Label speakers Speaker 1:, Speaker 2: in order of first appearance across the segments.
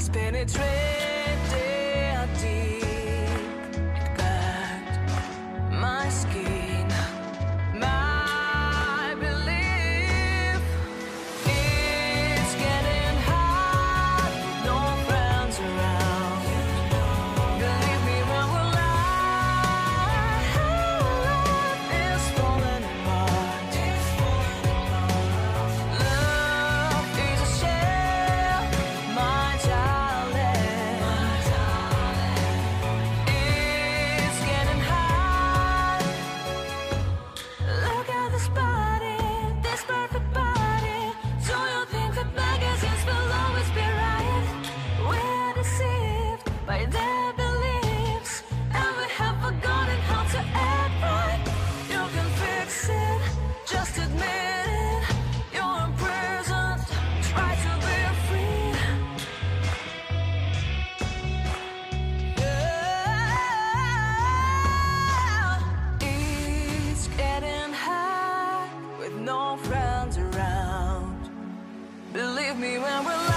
Speaker 1: Let's penetrate their deep gut, my skin, my belief. It's getting hot, no friends around. Believe me when we're live, it's falling apart. Love is a shell, my darling. It's getting hot. Look at this body, this perfect body. Do you think that magazines will always be right? We're deceived by their beliefs, and we have forgotten how to act right. You can fix it, just admit it. You're imprisoned, try to be free. It's getting hot with no friends around. Believe me when we're live,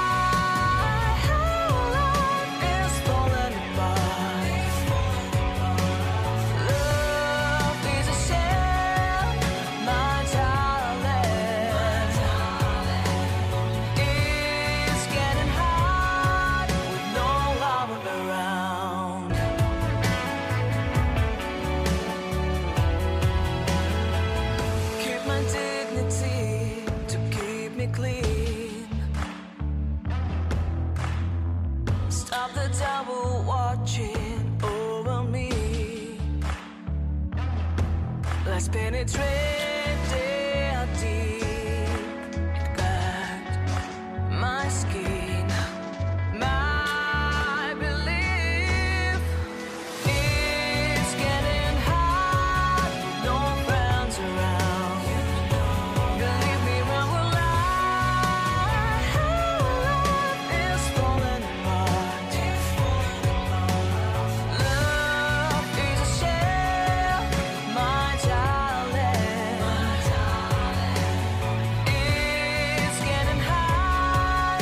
Speaker 1: it's falling apart. Love is a shell, my darling. It's getting hot with no love around. Keep my dignity to keep me clean. Stop the devil watching over me. Let's penetrate their deep gut, my skin, my belief. It's getting hot, no friends around. Believe me when we're live, it's falling apart. Love is a shell, my darling. It's getting hot.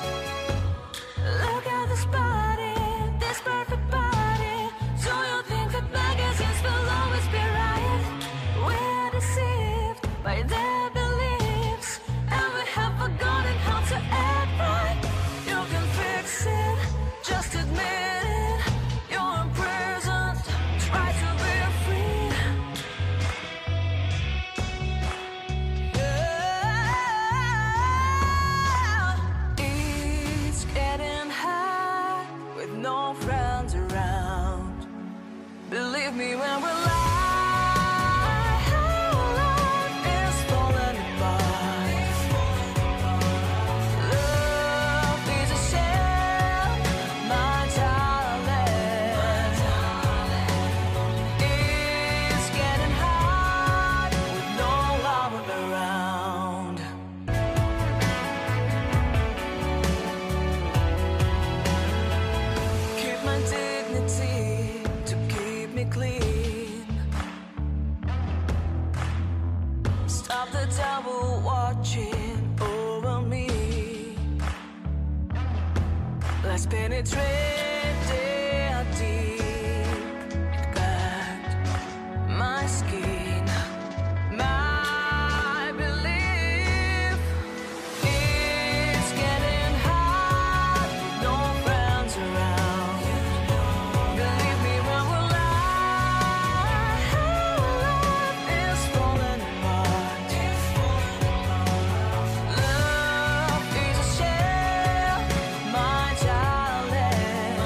Speaker 1: Look at this body, this perfect body. Do you think that magazines will always be right? We're deceived by their beliefs, and we have forgotten how to act right. You can fix it, just admit it. You're imprisoned, try to be free. It's getting hot with no friends around. Believe me when we're live, it's falling apart. Love is a shell, my darling. It's getting hot with no love around. Keep my dignity to keep me clean. Stop the devil watching over me. Let's penetrate their deep gut, my skin, my belief. It's getting hot with no friends around. Believe me when we're live, it's falling apart. Love is a shell, my darling.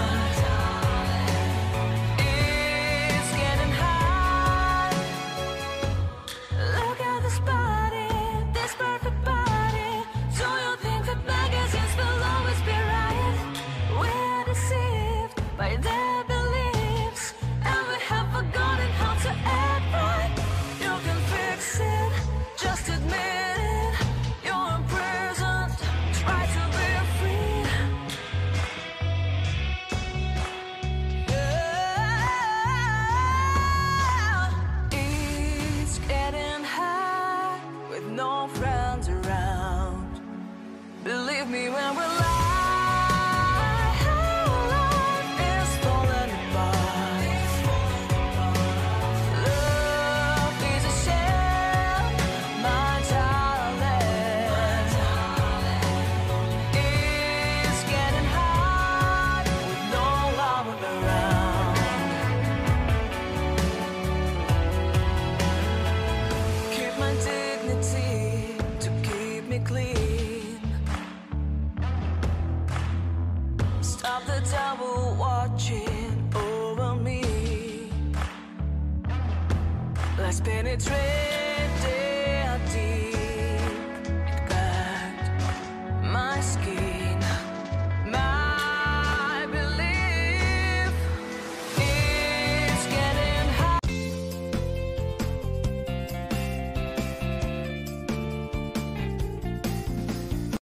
Speaker 1: Lies penetrate day and deep.